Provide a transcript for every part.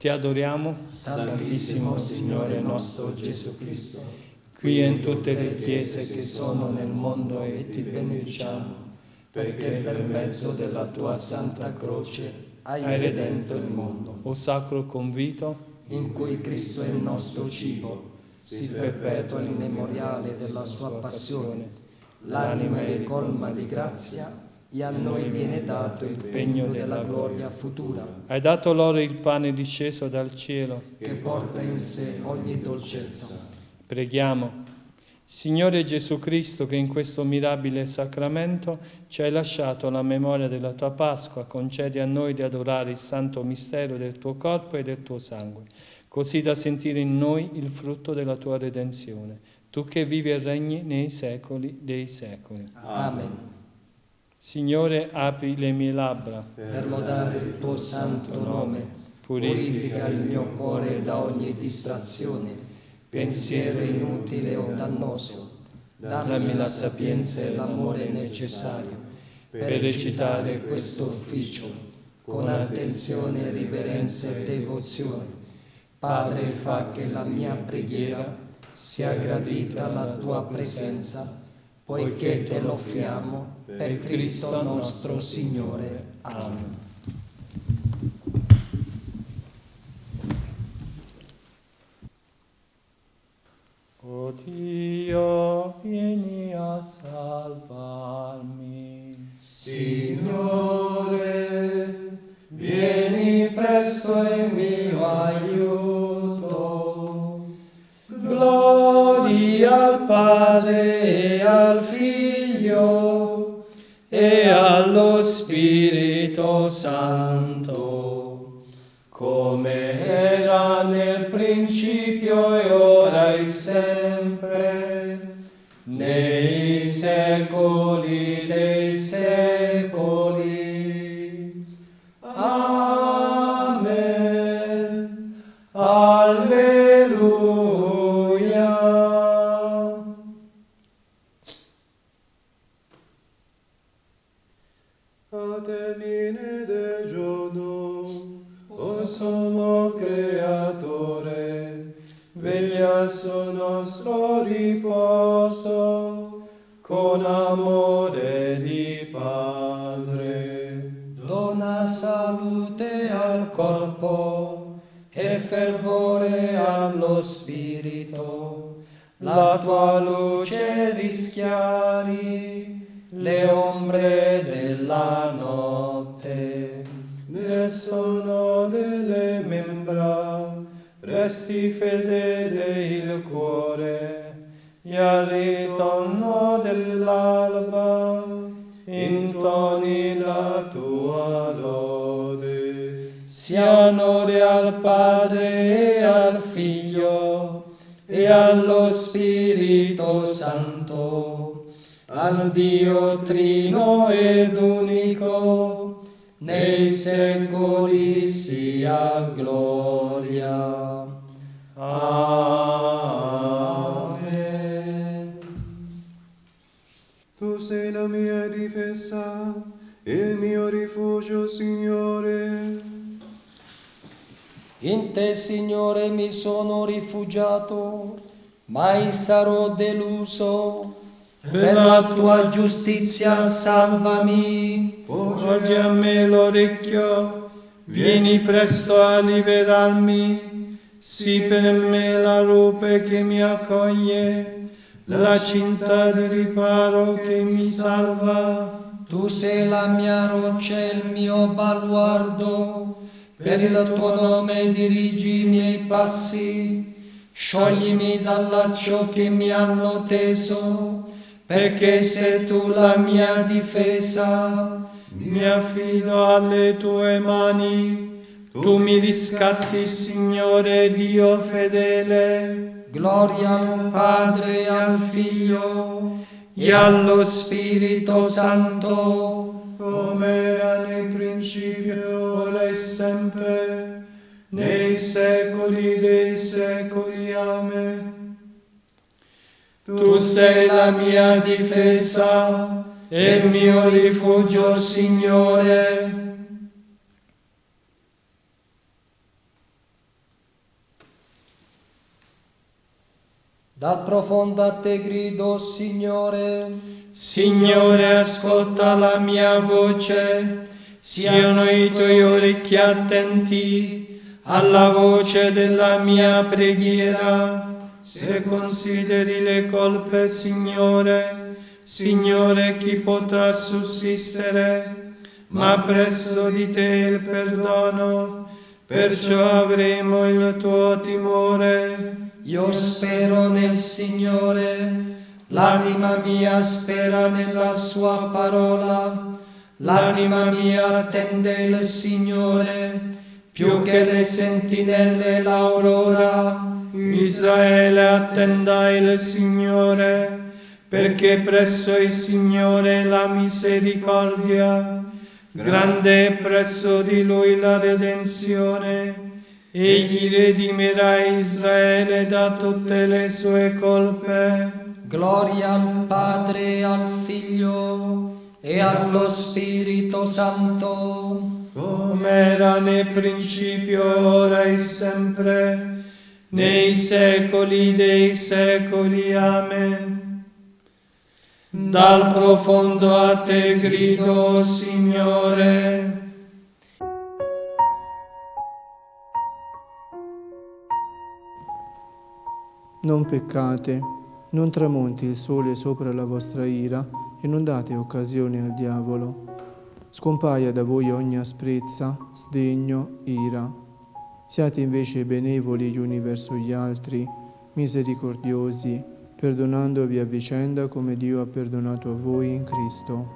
Ti adoriamo, Santissimo Signore nostro Gesù Cristo, qui e in tutte le chiese che sono nel mondo e ti benediciamo, perché per mezzo della tua Santa Croce hai redento il mondo, o sacro convito, in cui Cristo è il nostro cibo, si perpetua il memoriale della sua passione. L'anima è colma di grazia e a noi viene dato il pegno della gloria futura, hai dato loro il pane disceso dal cielo. che porta in sé ogni dolcezza. Preghiamo. Signore Gesù Cristo, che in questo mirabile sacramento ci hai lasciato la memoria della tua Pasqua, concedi a noi di adorare il santo mistero del tuo corpo e del tuo sangue, così da sentire in noi il frutto della tua redenzione. Tu che vivi e regni nei secoli dei secoli. Amen. Signore, apri le mie labbra, Per lodare il tuo santo nome, purifica il mio cuore da ogni distrazione, pensiero inutile o dannoso. Dammi la sapienza e l'amore necessario per recitare questo ufficio con attenzione, riverenza e devozione. Padre, fa che la mia preghiera sia gradita alla tua presenza, poiché te lo offriamo per Cristo nostro Signore. Amen. O Dio, vieni a salvarmi. Signore, vieni presto in mio aiuto. Gloria al Padre e al Figlio e allo Spirito Santo, come era nel principio e ora e sempre, nei secoli dei secoli. Amen. Alleluia. A termine del giorno, o sommo Creatore, veglia sul nostro riposo, con amore di Padre. Dona salute al corpo e fervore allo spirito. La tua luce rischiari le ombre della notte. Nel sonno delle membra, resti fedele il cuore, e al ritorno dell'alba intoni la tua lode. Sia onore al Padre e al Figlio e allo Spirito Santo, al Dio Trino ed unico, nei secoli sia gloria. Amen. Tu sei la mia difesa, il mio rifugio, Signore. In te, Signore, mi sono rifugiato, mai sarò deluso. Per la tua giustizia salvami. Volgi a me l'orecchio, vieni presto a liberarmi, sii per me la rupe che mi accoglie, la cinta di riparo che mi salva. Tu sei la mia roccia e il mio baluardo, per il tuo nome dirigi i miei passi, scioglimi dal laccio che mi hanno teso, perché sei tu la mia difesa. Mi affido alle tue mani, tu mi riscatti, Signore Dio fedele. Gloria al Padre e al Figlio e allo Spirito Santo, Come era nel principio, ora e sempre, nei secoli dei secoli. Amen. tu sei la mia difesa e il mio rifugio, Signore. Dal profondo a te grido, Signore. Signore, ascolta la mia voce, siano i tuoi orecchi attenti alla voce della mia preghiera. Se consideri le colpe, Signore, Signore, chi potrà sussistere? Ma presso di te il perdono, perciò avremo il tuo timore. Io spero nel Signore, l'anima mia spera nella sua parola, l'anima mia attende il Signore, più che le sentinelle l'aurora. Israele, attenda il Signore, perché presso il Signore la misericordia, grande è presso di Lui la redenzione. Egli redimerà Israele da tutte le sue colpe. Gloria al Padre, al Figlio e allo Spirito Santo, come era nel principio, ora e sempre, nei secoli dei secoli. Amen. Dal profondo a te grido, Signore. Non peccate, non tramonti il sole sopra la vostra ira e non date occasione al diavolo. Scompaia da voi ogni asprezza, sdegno, ira. Siate invece benevoli gli uni verso gli altri, misericordiosi, perdonandovi a vicenda come Dio ha perdonato a voi in Cristo.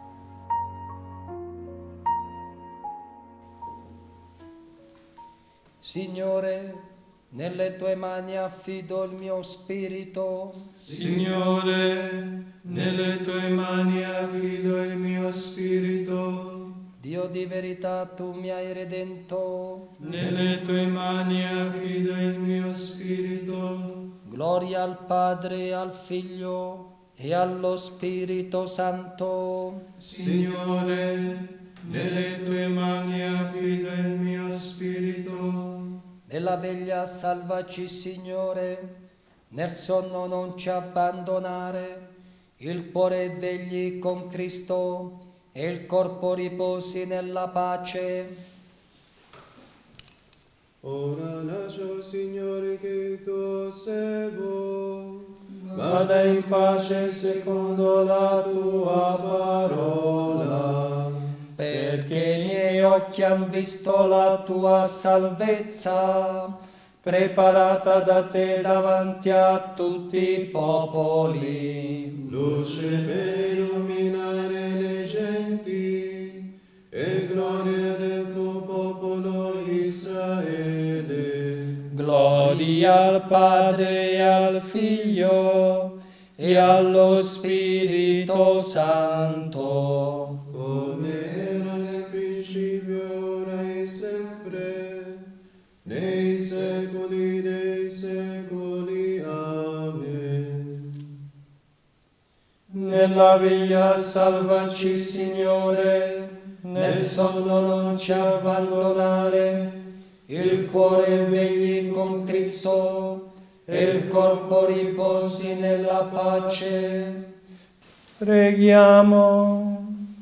Signore, nelle tue mani affido il mio spirito. Signore, nelle tue mani affido il mio spirito. Dio di verità, tu mi hai redento. Nelle tue mani affido il mio spirito. Gloria al Padre, al Figlio e allo Spirito Santo. Signore, nelle tue mani affido il mio spirito. Nella veglia salvaci, Signore, nel sonno non ci abbandonare. Il cuore vegli con Cristo e il corpo riposi nella pace. Ora lascia, Signore, che il tuo servo Vada in pace secondo la tua parola. Perché i miei occhi han visto la tua salvezza, preparata da te davanti a tutti i popoli. luce per illuminare le genti e gloria del tuo popolo Israele. Gloria al Padre e al Figlio e allo Spirito Santo. Come era nel principio, ora e sempre, nei secoli dei secoli. Amen. Nella veglia Salvaci, Signore, nel sonno non ci abbandonare. Il cuore vegli con Cristo e il corpo riposi nella pace. preghiamo.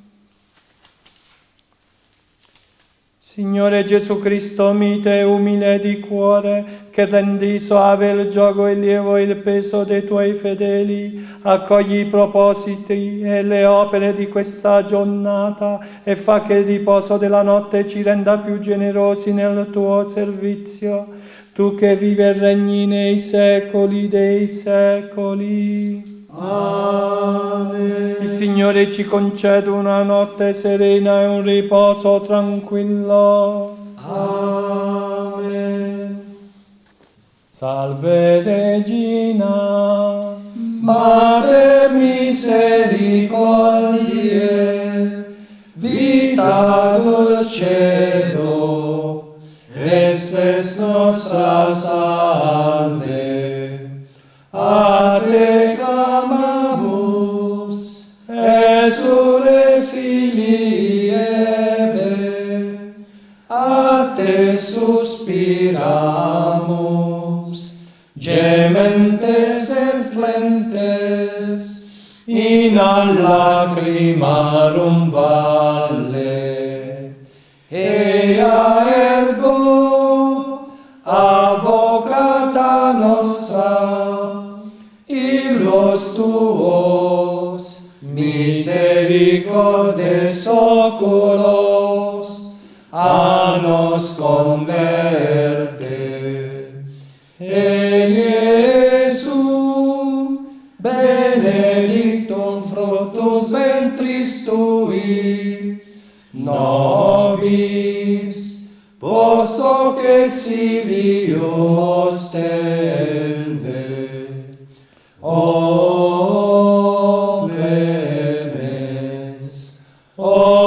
Signore Gesù Cristo, mite e umile di cuore, che rendi soave il gioco e lievo il peso dei tuoi fedeli, accogli i propositi e le opere di questa giornata e fa che il riposo della notte ci renda più generosi nel tuo servizio, tu che vivi e regni nei secoli dei secoli. Amen. Il Signore ci concede una notte serena e un riposo tranquillo. Amen. Salve Regina, Mater misericordie, vita dulcedo, et spes nostra salve. A te clamamus, exules filii Eve, a te suspiramus, gementes lacrimarum valle, ea ergo advocata nostra, illos tuos misericordes oculos a nos converte. E Iesu, benedictum fructus ventris tui, nobis post hoc exilium ostende. O clemens, o